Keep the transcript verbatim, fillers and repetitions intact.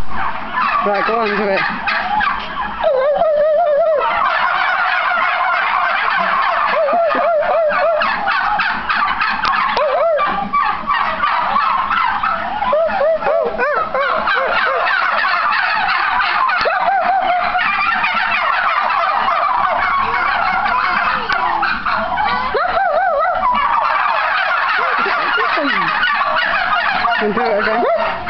Right, go on, do it. And do it again.